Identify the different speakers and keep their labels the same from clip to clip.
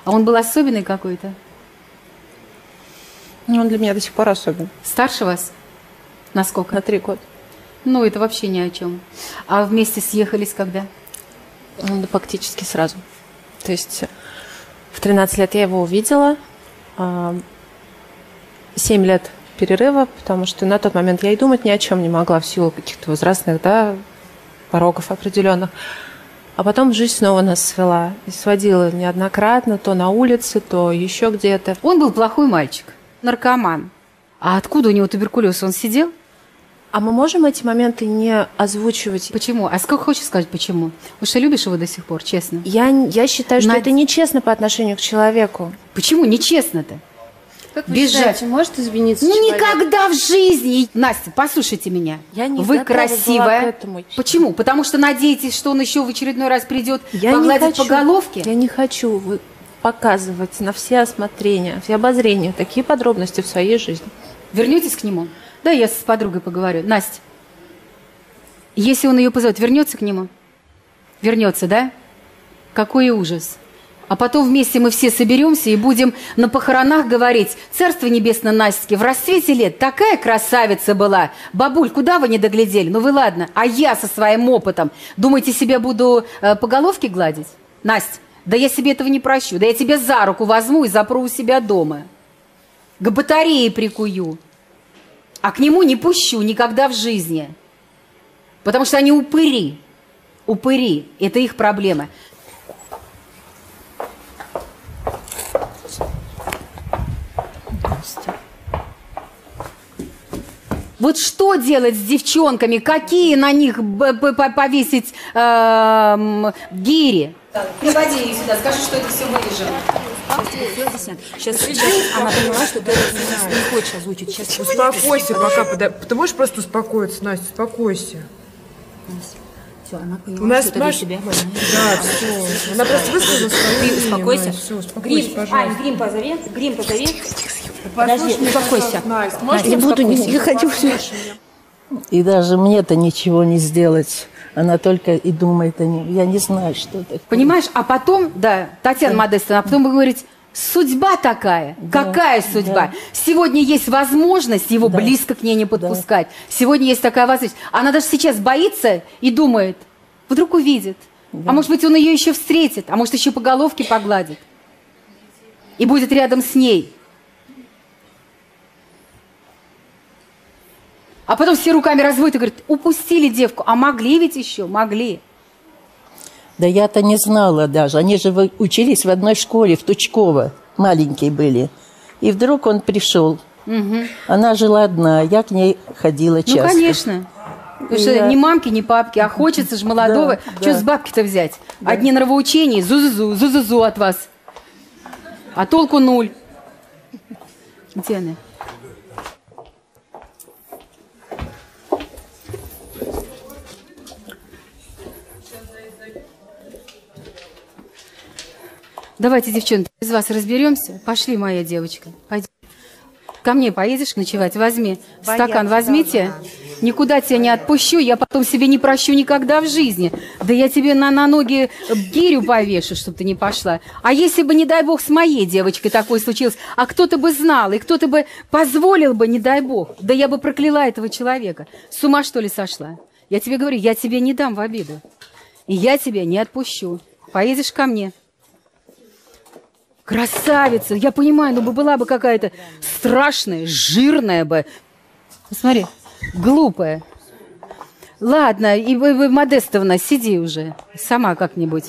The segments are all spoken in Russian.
Speaker 1: А он был особенный какой-то?
Speaker 2: Ну, он для меня до сих пор особенный.
Speaker 1: Старше вас? Насколько?
Speaker 2: На 3 года.
Speaker 1: Ну, это вообще ни о чем. А вместе съехались когда?
Speaker 2: Ну, да, фактически сразу. То есть в 13 лет я его увидела, 7 лет перерыва, потому что на тот момент я и думать ни о чем не могла в силу каких-то возрастных, да, порогов определенных. А потом жизнь снова нас свела. И сводила неоднократно, то на улице, то еще где-то.
Speaker 1: Он был плохой мальчик, наркоман. А откуда у него туберкулез? Он сидел?
Speaker 2: А мы можем эти моменты не озвучивать?
Speaker 1: Почему? А сколько хочешь сказать, почему? Вы что, любишь его до сих пор, честно?
Speaker 2: Я считаю, что это нечестно по отношению к человеку.
Speaker 1: Почему нечестно-то?
Speaker 2: Как вы считаете, может извиниться
Speaker 1: человек? Никогда в жизни! Настя, послушайте меня. Вы красивая. Почему? Потому что надеетесь, что он еще в очередной раз придет погладить по головке?
Speaker 2: Я не хочу показывать на все осмотрения, все обозрения такие подробности в своей жизни.
Speaker 1: Вернетесь к нему? Да, я с подругой поговорю. Настя, если он ее позовет, вернется к нему? Вернется, да? Какой ужас. А потом вместе мы все соберемся и будем на похоронах говорить: «Царство небесное Настя, в расцвете лет такая красавица была. Бабуль, куда вы не доглядели? Ну вы ладно, а я со своим опытом, думаете, себя буду по головке гладить? Настя, да я себе этого не прощу. Да я тебя за руку возьму и запру у себя дома. К батарее прикую. А к нему не пущу никогда в жизни. Потому что они упыри. Упыри. Это их проблема». Вот что делать с девчонками? Какие на них повесить гири? Приводи ее сюда, скажи, что это все вырежено.
Speaker 3: Сейчас она поняла, что ты не хочешь озвучить. Сейчас
Speaker 4: успокойся пока. Ты можешь просто успокоиться, Настя, успокойся.
Speaker 3: Все, она поняла,
Speaker 4: у нас
Speaker 3: что это себя.
Speaker 4: Да, все. Она просто высказала свою
Speaker 3: мнение. Ты успокойся.
Speaker 4: Все, успокойся, пожалуйста.
Speaker 3: Ань, грим позови. Грим позови. Подожди, успокойся.
Speaker 4: Настя,
Speaker 2: не буду, не хочу все.
Speaker 5: И даже мне-то ничего не сделать. Она только и думает о нем. Я не знаю, что это.
Speaker 1: Понимаешь, а потом, да, Татьяна Модестовна, а потом вы говорите: судьба такая. Да, какая судьба? Да. Сегодня есть возможность его близко к ней не подпускать. Да. Сегодня есть такая возможность. Она даже сейчас боится и думает, вдруг увидит. Да. А может быть, он ее еще встретит, а может, еще по головке погладит. И будет рядом с ней. А потом все руками разводят и говорят: упустили девку. А могли ведь еще, могли.
Speaker 5: Да я-то не знала даже. Они же учились в одной школе, в Тучково. Маленькие были. И вдруг он пришел. Угу. Она жила одна, я к ней ходила часто.
Speaker 1: Ну, конечно. Потому что ни мамки, ни папки, а хочется же молодого. Да, что с бабки-то взять? Да. Одни нравоучения, зу-зу-зу от вас. А толку нуль. Где она? Давайте, девчонки, без вас разберемся. Пошли, моя девочка. Пойди. Ко мне поедешь ночевать? Возьми. Стакан возьмите. Никуда тебя не отпущу. Я потом себе не прощу никогда в жизни. Да я тебе на ноги гирю повешу, чтобы ты не пошла. А если бы, не дай бог, с моей девочкой такое случилось, а кто-то бы знал, и кто-то бы позволил бы, не дай бог, да я бы прокляла этого человека. С ума, что ли, сошла? Я тебе говорю, я тебе не дам в обиду. И я тебя не отпущу. Поедешь ко мне. Красавица, я понимаю, ну бы была бы какая-то страшная, жирная бы. Посмотри, глупая. Ладно, и вы, Модестовна, сиди уже. Сама как-нибудь.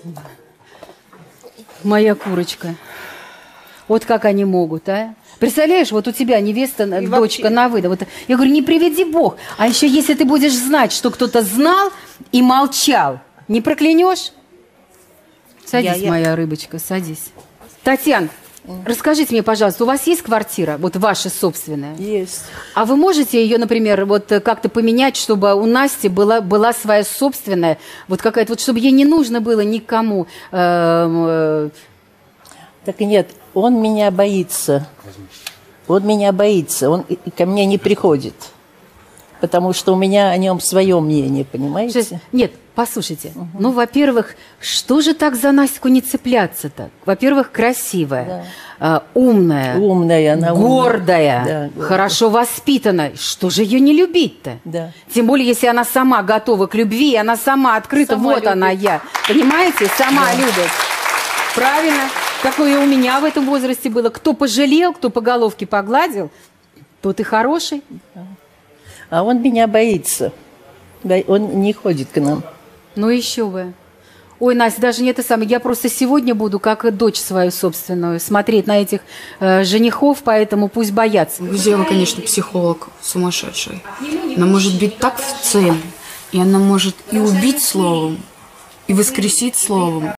Speaker 1: Моя курочка. Вот как они могут, а? Представляешь, вот у тебя невеста, и дочка вообще... на выдо. Вот, я говорю, не приведи Бог. А еще если ты будешь знать, что кто-то знал и молчал, не проклянешь? Садись, моя рыбочка, садись. Татьяна, расскажите мне, пожалуйста, у вас есть квартира, вот ваша собственная?
Speaker 5: Есть.
Speaker 1: А вы можете ее, например, вот как-то поменять, чтобы у Насти была своя собственная, вот какая-то, вот чтобы ей не нужно было никому?
Speaker 5: Так нет, он меня боится. Он меня боится, он ко мне не приходит. потому что у меня о нем свое мнение, понимаете?
Speaker 1: Нет, послушайте. Ну, во-первых, что же так за Настю не цепляться-то? Во-первых, красивая, умная,
Speaker 5: Умная она,
Speaker 1: гордая,
Speaker 5: Да,
Speaker 1: хорошо воспитанная. Что же ее не любить-то?
Speaker 5: Да.
Speaker 1: Тем более, если она сама готова к любви, и она сама открыта,
Speaker 5: Сама
Speaker 1: вот
Speaker 5: любит.
Speaker 1: она я. Понимаете? Сама любит. Правильно. Такое у меня в этом возрасте было. Кто пожалел, кто по головке погладил, тот и хороший.
Speaker 5: А он меня боится. Он не ходит к нам.
Speaker 1: Ну еще бы. Ой, Настя, даже не это самое. Я просто сегодня буду, как и дочь свою собственную, смотреть на этих женихов, поэтому пусть боятся.
Speaker 6: Гузева, конечно, психолог сумасшедший. Она может бить так в цель, и она может и убить словом, и воскресить словом.